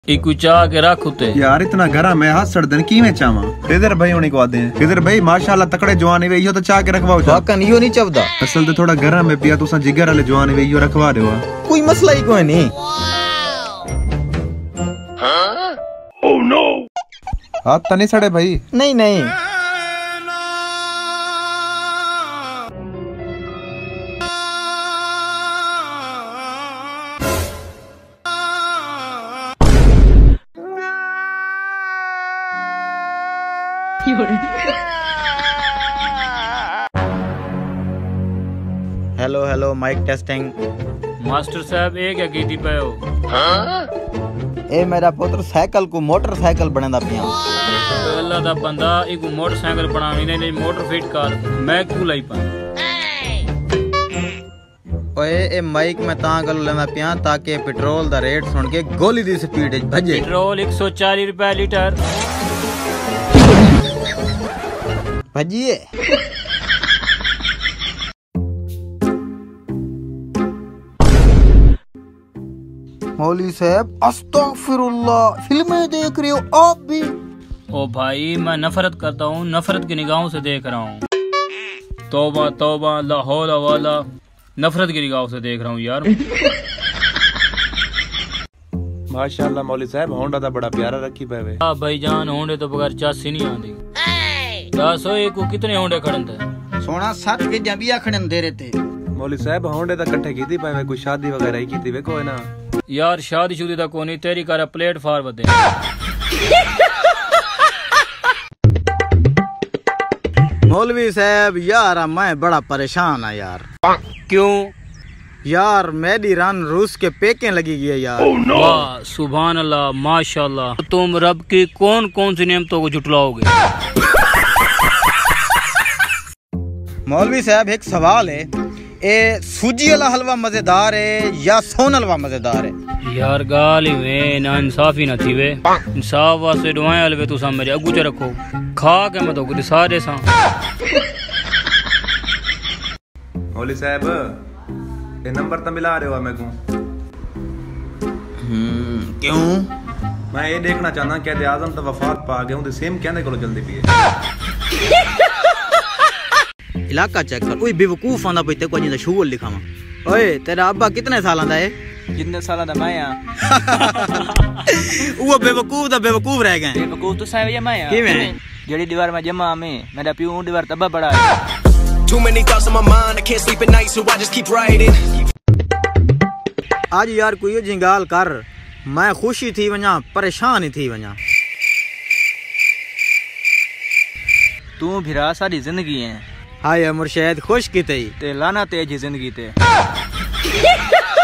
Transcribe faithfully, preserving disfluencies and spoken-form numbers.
IQOO चाह के रख उते यार इतना गरम है हाथ सड़दन की में चावा इधर भाई होने को आते हैं इधर भाई माशाल्लाह तकड़े जवान है यो तो चाह के रखवाओ वाकन यो नहीं चबदा असल तो थोड़ा गरम है पिया तुसा जिगर वाले जवान है यो रखवा रहे हो कोई मसला ही कोई नहीं। ओह नो हाथ तो नहीं सड़े भाई? नहीं नहीं hello hello mike testing. Master साहब एक क्या कीती पे हो? ए मेरा पुत्र साइकिल को मोटरसाइकिल बनेदा पिया। अल्लाह दा बंदा एक मोटरसाइकिल बनानी ने नहीं मोटर फिट कर मैं क्यों लाई पा? ओए ए माइक में ता गल लेना पिया ताकि पेट्रोल दा रेट सुन के गोली दी स्पीड च भजे। पेट्रोल एक सौ चालीस रुपए लीटर भजिए। मौलवी साहब अस्तगफिरुल्लाह फिल्में देख रहे हो आप भी? ओ भाई मैं नफरत करता हूँ नफरत की निगाहों से देख रहा हूँ। तौबा तौबा ला हौला वाला नफरत की निगाहों से देख रहा हूँ यार। माशाल्लाह मौलवी साहब होंडा दा बड़ा प्यारा रखी पे। हां भाईजान होंडे तो बगैर चासी नहीं आंदी। दस हो को कितने होंडे खड़न थे? सोना सात के जबिया खड़न दे रहे थे। मौलवी साहब होंडे दा इकट्ठे कीती पे कोई शादी वगैरह ही कीती वे कोई ना यार शादी शुदी दा कोनी तेरी कर प्लेटफार्म दे। मौलवी साहब यार मैं बड़ा परेशान है यार। क्यों? यार मेरी रन रूस के पेके लगी गई है यार। oh, no. वाह सुभान अल्लाह माशाल्लाह तुम रब की कौन कौन सी नेमतों को झुटलाओगे? मौलवी साहब एक सवाल है ए सूजी वाला हलवा मजेदार है या सोन हलवा मजेदार है? यार गाल ही वे ना इंसाफी ना थी वे इंसाफ वास्ते दुआएं हलवे तू सा मेरे अगू च रखो खा के मैं तो कुछ सारे सा। मौलवी साहब ये नंबर तो मिला रहे हो मेरे को? हम्म क्यों? मैं ये देखना चाहना कहते आजम तो वफात पा गए हूं सेम कहने को जल्दी पिए। इलाका चेक कर कोई बेवकूफ आंदा पे ते को जिंदा शुगर लिखावा। ओए तेरा अब्बा कितने साल दा है? जितने साल दा मैं हां। वो बेवकूफ दा बेवकूफ रह गए। बेवकूफ तो साहब या मैं हां। किवें? जेडी दीवार में जमा में मेरा प्यू दीवार तब्बा बड़ा है। Too many thoughts on my mind, I can't sleep at night, so I just keep writing. आज यार कोई जिंगाल कर मैं खुशी थी वना परेशान ही थी वना। तू भिरा सारी जिंदगी है। हाय मुर्शिद खुश की तई ते लाना तेज जिंदगी ते।